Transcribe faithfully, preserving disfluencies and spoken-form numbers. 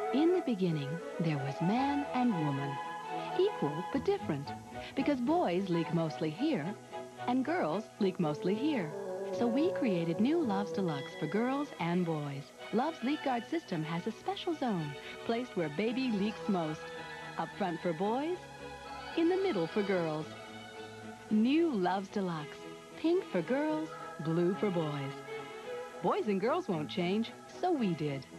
In the beginning, there was man and woman, equal but different, because boys leak mostly here and girls leak mostly here. So we created new Luvs Deluxe for girls and boys. Luvs Leak Guard system has a special zone placed where baby leaks most. Up front for boys, in the middle for girls. New Luvs Deluxe, pink for girls, blue for boys. Boys and girls won't change, so we did.